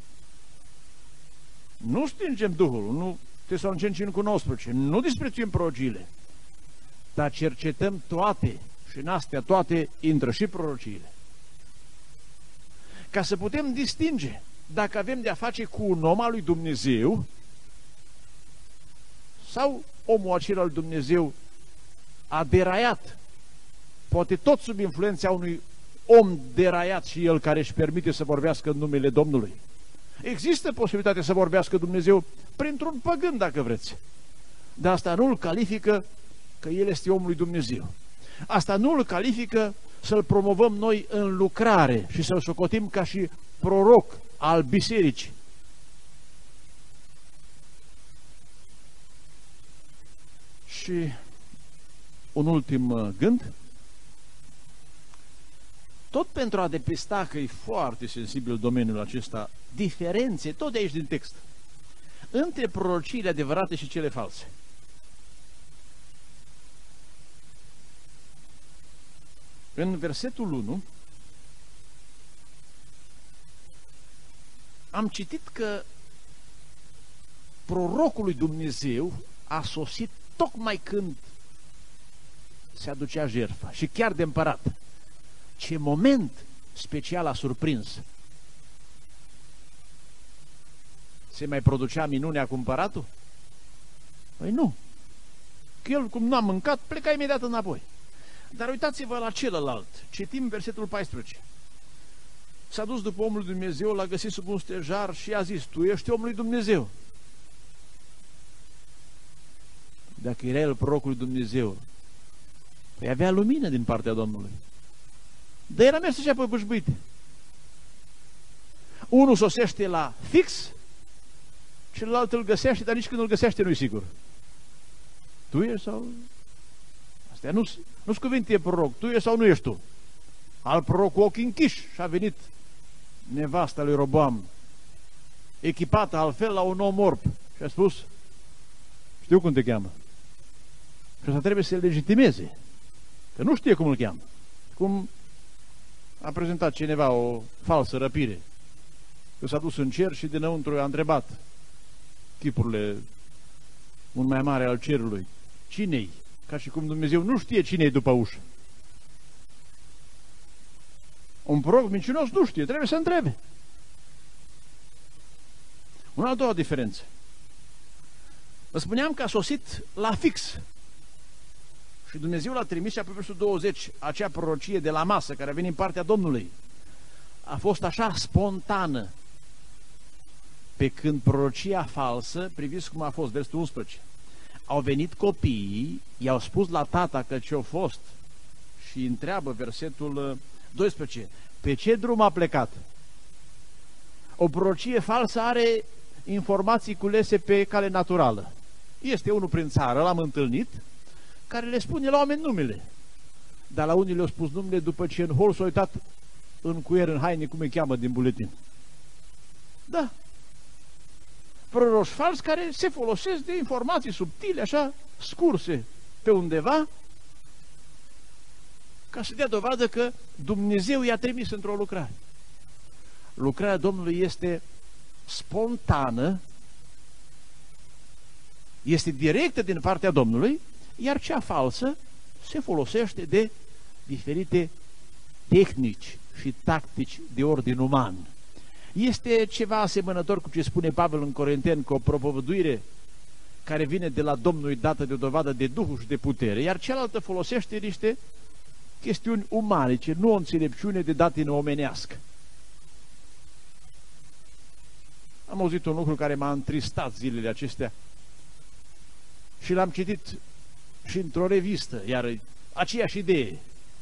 Nu stingem Duhul, nu Tesaloniceni cinci cu nouăsprezece, nu disprețuim prorociile, dar cercetăm toate și în astea toate intră și prorociile. Ca să putem distinge dacă avem de-a face cu un om al lui Dumnezeu sau omul acela al lui Dumnezeu a deraiat, poate tot sub influența unui om deraiat și el care își permite să vorbească în numele Domnului. Există posibilitatea să vorbească Dumnezeu printr-un păgân, dacă vreți. Dar asta nu îl califică că el este omul lui Dumnezeu. Asta nu îl califică să-l promovăm noi în lucrare și să-l socotim ca și proroc al bisericii. Și un ultim gând. Tot pentru a depista că e foarte sensibil domeniul acesta, diferențe, tot de aici din text, între prorociile adevărate și cele false. În versetul unu am citit că prorocul lui Dumnezeu a sosit tocmai când se aducea jertfa și chiar de împărat. Ce moment special a surprins! Se mai producea minunea cu împăratul? Păi nu. Că el, cum n-a mâncat, pleca imediat înapoi. Dar uitați-vă la celălalt. Citim versetul paisprezece. S-a dus după omul lui Dumnezeu, l-a găsit sub un stejar și a zis: tu ești omul lui Dumnezeu. Dacă era el prorocul lui Dumnezeu, păi avea lumină din partea Domnului. Dar era mers așa pe bâșbâite. Unul sosește la fix, celălalt îl găsește, dar nici când îl găsește nu-i sigur. Tu ești sau... Astea nu sunt cuvinte proroc. Tu ești sau nu ești tu? Al proroc cu ochii închiși și a venit nevasta lui Roboam, echipată altfel la un om orb, și a spus: Știu cum te cheamă. Și asta trebuie să-l legitimeze. Că nu știe cum îl cheamă. Cum a prezentat cineva o falsă răpire. Că s-a dus în cer și dinăuntru a întrebat chipurile un mai mare al cerului. Cine-i? Ca și cum Dumnezeu nu știe cine-i după ușă. Un proroc mincinos nu știe, trebuie să întrebe. Una a doua diferență. Vă spuneam că a sosit la fix. Și Dumnezeu l-a trimis și pe versul douăzeci, acea prorocie de la masă care a venit în partea Domnului. A fost așa spontană. Pe când prorocia falsă, priviți cum a fost, versul unsprezece. Au venit copiii, i-au spus la tata că ce-a fost și întreabă versetul doisprezece. Pe ce drum a plecat? O prorocie falsă are informații culese pe cale naturală. Este unul prin țară, l-am întâlnit, care le spune la oameni numele. Dar la unii le-au spus numele după ce în hol s-a uitat în cuier, în haine, cum îi cheamă din buletin. Da. Proroși falsi care se folosesc de informații subtile, așa, scurse pe undeva, ca să dea dovadă că Dumnezeu i-a trimis într-o lucrare. Lucrarea Domnului este spontană, este directă din partea Domnului, iar cea falsă se folosește de diferite tehnici și tactici de ordin uman. Este ceva asemănător cu ce spune Pavel în Corinteni, că o propovăduire care vine de la Domnul dată de o dovadă de Duhul și de putere, iar cealaltă folosește niște chestiuni umanice, nu o înțelepciune de datină omenească. Am auzit un lucru care m-a întristat zilele acestea și l-am citit și într-o revistă, iar aceeași idee.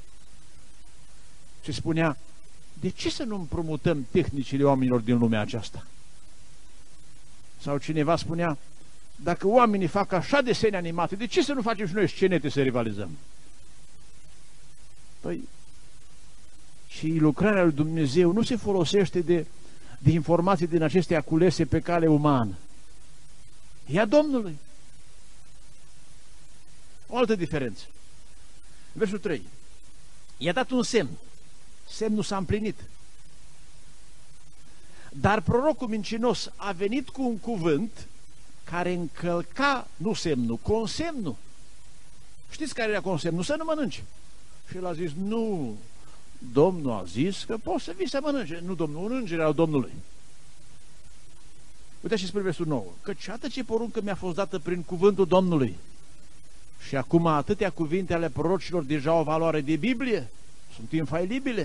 Se spunea, de ce să nu împrumutăm tehnicile oamenilor din lumea aceasta? Sau cineva spunea, dacă oamenii fac așa desene animate, de ce să nu facem și noi scenete să rivalizăm? Păi, și lucrarea lui Dumnezeu nu se folosește de, de informații din acestea culese pe cale umană. E a Domnului. O altă diferență. Versul trei. I-a dat un semn. Semnul s-a împlinit. Dar prorocul mincinos a venit cu un cuvânt care încălca, nu semnul, consemnul. Știți care era consemnul? Să nu mănânci. Și el a zis, nu, Domnul a zis că poți să vii să mănânci. Nu, Domnul, un înger al Domnului. Uite și spre versul nouă. Căci atât ce poruncă mi-a fost dată prin cuvântul Domnului. Și acum atâtea cuvinte ale prorocilor deja au valoare de Biblie. Sunt infailibile.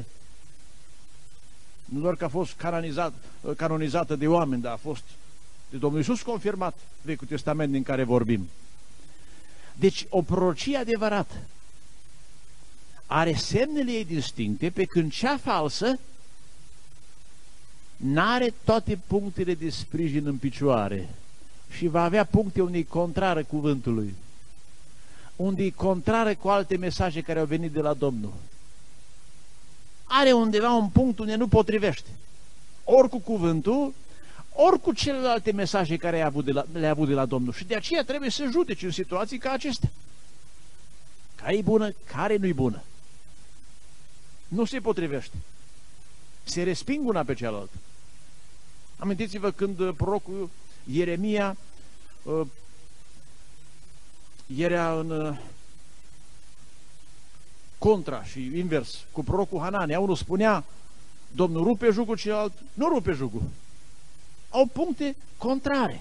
Nu doar că a fost canonizat, canonizată de oameni, dar a fost de Domnul Iisus confirmat, Vechiul Testament din care vorbim. Deci o prorocie adevărată are semnele ei distincte, pe când cea falsă n-are toate punctele de sprijin în picioare și va avea puncte unde e contrară cuvântului, unde e contrară cu alte mesaje care au venit de la Domnul. Are undeva un punct unde nu potrivește. Ori cu cuvântul, ori cu celelalte mesaje care le-a avut de la, le-a avut de la Domnul. Și de aceea trebuie să judeci în situații ca acestea. Care e bună, care nu-i bună. Nu se potrivește. Se resping una pe cealaltă. Amintiți-vă când prorocul Ieremia uh, era în uh, contra și invers cu prorocul Hanania. Unul spunea, Domnul rupe jugul, celălalt nu rupe jugul. Au puncte contrare.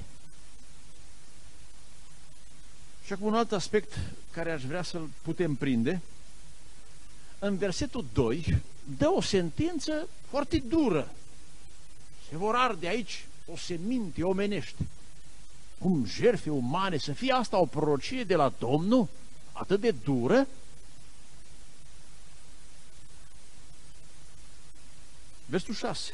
Și acum un alt aspect care aș vrea să-l putem prinde. În versetul doi dă o sentință foarte dură. Se vor arde aici o seminte omenește. Cum jertfe umane, să fie asta o prorocie de la Domnul atât de dură? Versetul șase.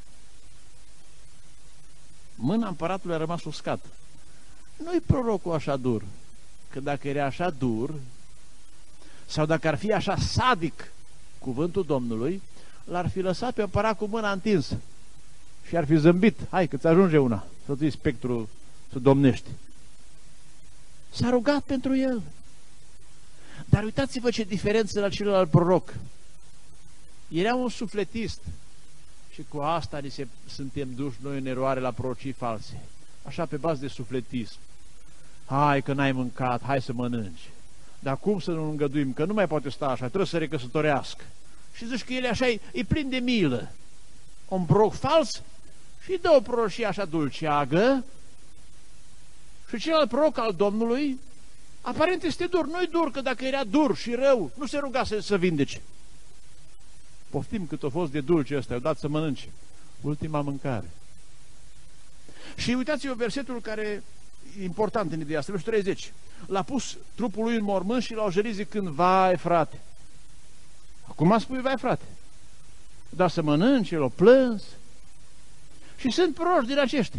Mâna împăratului a rămas uscată. Nu-i prorocul așa dur, că dacă era așa dur, sau dacă ar fi așa sadic cuvântul Domnului, l-ar fi lăsat pe împărat cu mâna întinsă și ar fi zâmbit. Hai că-ți ajunge una, să-ți iei spectrul să domnești. S-a rugat pentru el. Dar uitați-vă ce diferență la celălalt proroc. Era un sufletist și cu asta ni se, suntem duși noi în eroare la prorocii false. Așa pe bază de sufletism. Hai că n-ai mâncat, hai să mănânci. Dar cum să nu îngăduim? Că nu mai poate sta așa, trebuie să recăsătorească. Și zici că el așa e, e plin de milă. Un proroc fals și dă o prorocie așa dulceagă. Și celălalt proroc al Domnului aparent este dur. Nu-i dur, că dacă era dur și rău, nu se ruga să, să vindece. Poftim cât a fost de dulce ăsta, i-au dat să mănânce. Ultima mâncare. Și uitați-vă versetul care e important în ideea asta, versetul treizeci. L-a pus trupul lui în mormânt și l-au jărit zicând, vai frate. Acum spui, vai frate. Dar să mănânce, l-au plâns. Și sunt proroci din aceștia.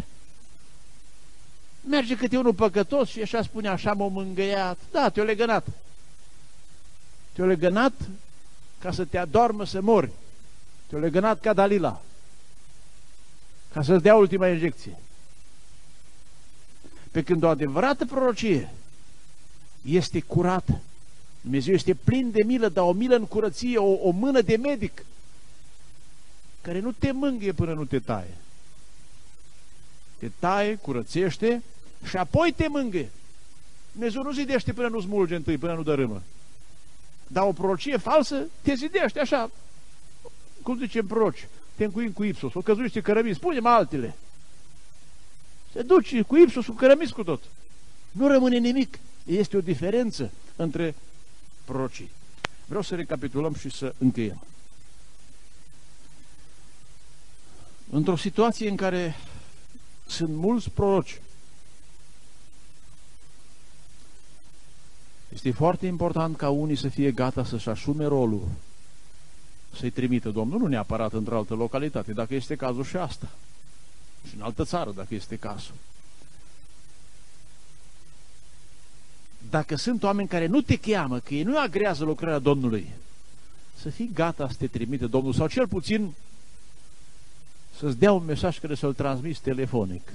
Merge câte unul păcătos și așa spune, așa m-a mângâiat. Da, te-o legănat. Te-o legănat ca să te adormă să mori. Te-o legănat ca Dalila. Ca să-ți dea ultima injecție. Pe când o adevărată prorocie este curată. Dumnezeu este plin de milă, dar o milă în curăție, o, o mână de medic care nu te mângâie până nu te taie. Te taie, curățește și apoi te mângâie. Dumnezeu nu zidește până nu smulge întâi, până nu dărâmă. Dar o prorocie falsă te zidește așa, cum zicem proroci, te încuim cu ipsos, o căzuiește cărămizi, spune-mă altele. Se duce cu ipsos, cu cărămizi, cu tot. Nu rămâne nimic. Este o diferență între prorocii. Vreau să recapitulăm și să încheiem. Într-o situație în care sunt mulți proroci, este foarte important ca unii să fie gata să-și asume rolul, să-i trimită Domnul, nu neapărat într-o altă localitate, dacă este cazul și asta. Și în altă țară, dacă este cazul. Dacă sunt oameni care nu te cheamă, că ei nu agrează lucrarea Domnului, să fii gata să te trimite Domnul, sau cel puțin să-ți dea un mesaj care să-l transmiți telefonic.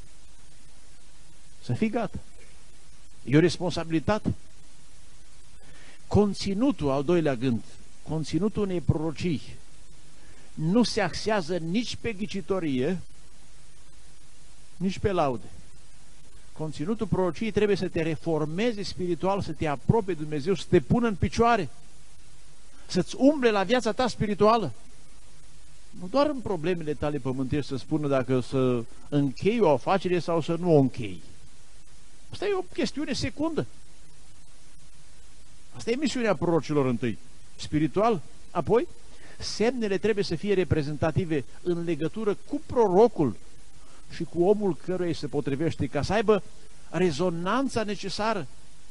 Să fii gata. E o responsabilitate. Conținutul, al doilea gând, conținutul unei prorocii nu se axează nici pe ghicitorie, nici pe laude. Conținutul prorociei trebuie să te reformeze spiritual, să te apropie de Dumnezeu, să te pună în picioare, să-ți umble la viața ta spirituală. Nu doar în problemele tale pământești să spună dacă să închei o afacere sau să nu o închei. Asta e o chestiune secundă. Asta e misiunea prorocilor întâi. Spiritual, apoi, semnele trebuie să fie reprezentative în legătură cu prorocul și cu omul căruia îi se potrivește, ca să aibă rezonanța necesară,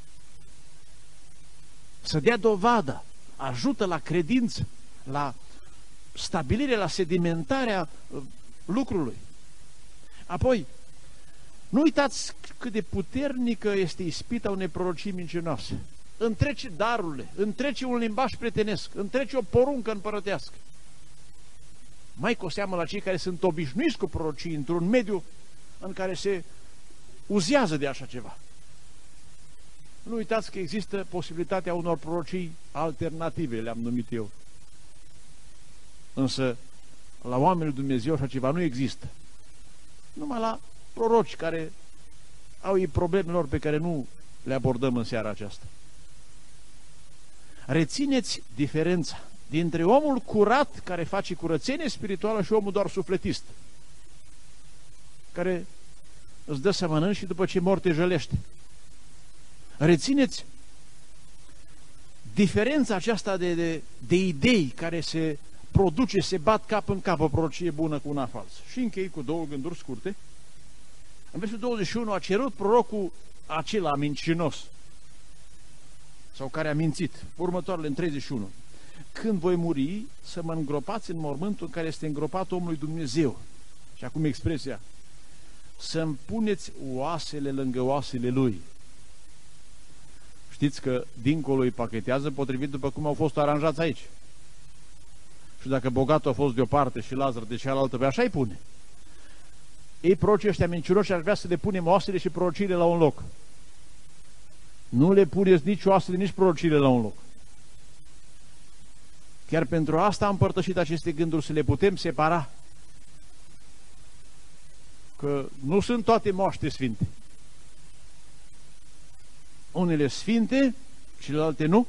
să dea dovadă, ajută la credință, la stabilire, la sedimentarea lucrului. Apoi, nu uitați cât de puternică este ispita unei prorocii mincinoase. Întrece darurile, întrece un limbaj prietenesc, întrece o poruncă împărătească. Mai cu seamă la cei care sunt obișnuiți cu prorocii într-un mediu în care se uzează de așa ceva. Nu uitați că există posibilitatea unor prorocii alternative, le-am numit eu. Însă, la oamenii lui Dumnezeu așa ceva nu există. Numai la proroci care au ei problemelor pe care nu le abordăm în seara aceasta. Rețineți diferența dintre omul curat care face curățenie spirituală și omul doar sufletist, care îți dă să mănânci și după ce mor te jălește. Rețineți diferența aceasta de, de, de idei care se produce, se bat cap în cap, o prorocie bună cu una falsă. Și închei cu două gânduri scurte. În versetul douăzeci și unu a cerut prorocul acela mincinos, sau care a mințit, următoarele în treizeci și unu. Când voi muri, să mă îngropați în mormântul în care este îngropat omul lui Dumnezeu. Și acum expresia, să-mi puneți oasele lângă oasele lui. Știți că dincolo îi pachetează potrivit după cum au fost aranjați aici. Și dacă bogatul a fost de o parte și Lazar de cealaltă, pe așa îi pune. Ei, prorocii ăștia mincinoși, ar vrea să le punem oasele și prorociile la un loc. Nu le puneți nici oasele, nici prorocile la un loc. Chiar pentru asta am împărtășit aceste gânduri, să le putem separa. Că nu sunt toate moaște sfinte. Unele sfinte, celelalte nu.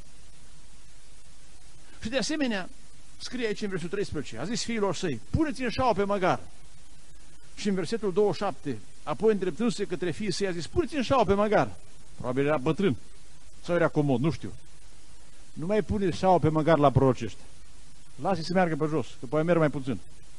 Și de asemenea, scrie aici în versetul treisprezece, a zis fiilor săi, puneți în șaua pe măgar. Și în versetul douăzeci și șapte, apoi îndreptându-se către fiii săi, a zis, puneți în șaua pe măgar. Probabil era bătrân sau era comod, nu știu. Nu mai pune șaua pe măgar la prorocii ăștia. Lasă-i să meargă pe jos, că poate merg mai puțin.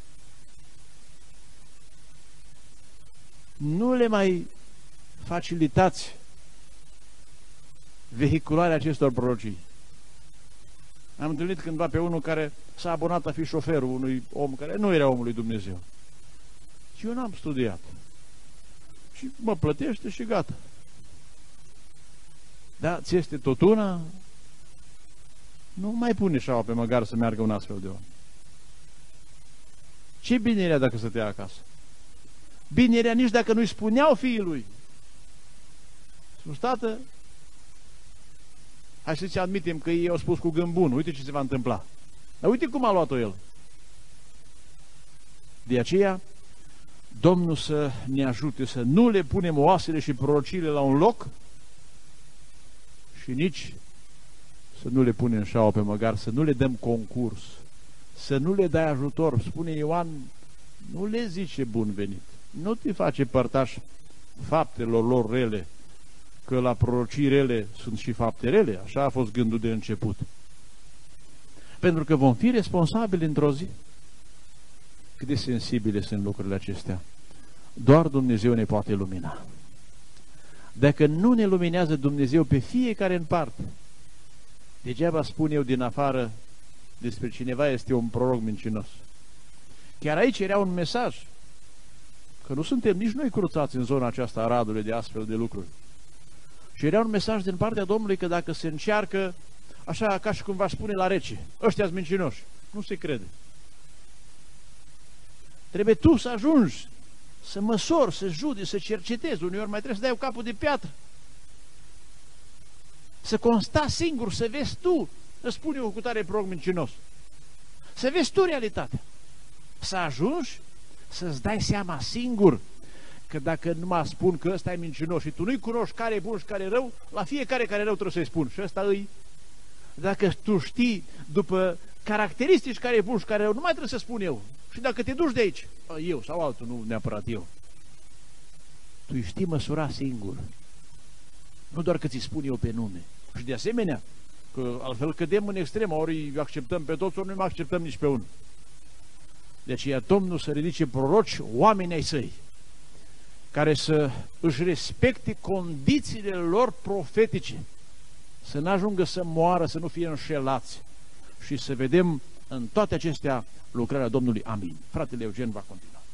Nu le mai facilitați vehicularea acestor prorocii. Am întâlnit cândva pe unul care s-a abonat a fi șoferul unui om care nu era omul lui Dumnezeu. Și eu n-am studiat. Și mă plătește și gata. Da, ți este tot una? Nu mai pune șaua pe măgar să meargă un astfel de om. Ce bine era dacă stătea acasă? Bine era nici dacă nu-i spuneau fiii lui. Spus, tată, hai să-ți admitem că ei au spus cu gând bun, uite ce se va întâmpla. Dar uite cum a luat-o el. De aceea, Domnul să ne ajute să nu le punem oasele și prorociile la un loc și nici să nu le punem șaua pe măgar, să nu le dăm concurs, să nu le dai ajutor. Spune Ioan, nu le zice bun venit, nu te face părtaș faptelor lor rele, că la prorocii rele sunt și fapte rele, așa a fost gândul de început. Pentru că vom fi responsabili într-o zi. Cât de sensibile sunt lucrurile acestea. Doar Dumnezeu ne poate lumina. Dacă nu ne luminează Dumnezeu pe fiecare în parte, degeaba spun eu din afară despre cineva este un proroc mincinos. Chiar aici era un mesaj, că nu suntem nici noi cruțați în zona aceasta a Radului de astfel de lucruri. Și era un mesaj din partea Domnului că dacă se încearcă, așa ca și cum va spune la rece, ăștia-s mincinoși, nu se crede. Trebuie tu să ajungi, să măsori, să judeci, să cercetezi, uneori mai trebuie să dai capul de piatră. Să consta singur, să vezi tu, îți spune eu cu tare proroc mincinos, să vezi tu realitatea. Să ajungi să-ți dai seama singur că dacă nu mă spun că ăsta e mincinos și tu nu-i cunoști care e bun și care e rău, la fiecare care e rău trebuie să-i spun. Și ăsta îi. Dacă tu știi după caracteristici care e bun și care e rău, nu mai trebuie să spun eu. Și dacă te duci de aici, eu sau altul, nu neapărat eu, tu știi măsura singur. Nu doar că ți spun eu pe nume. Și de asemenea, că altfel cădem în extremă, ori îi acceptăm pe toți, ori nu mai acceptăm nici pe unul. De aceea Domnul să ridice proroci, oameni ai săi, care să își respecte condițiile lor profetice, să nu ajungă să moară, să nu fie înșelați și să vedem în toate acestea lucrarea Domnului. Amin. Fratele Eugen va continua.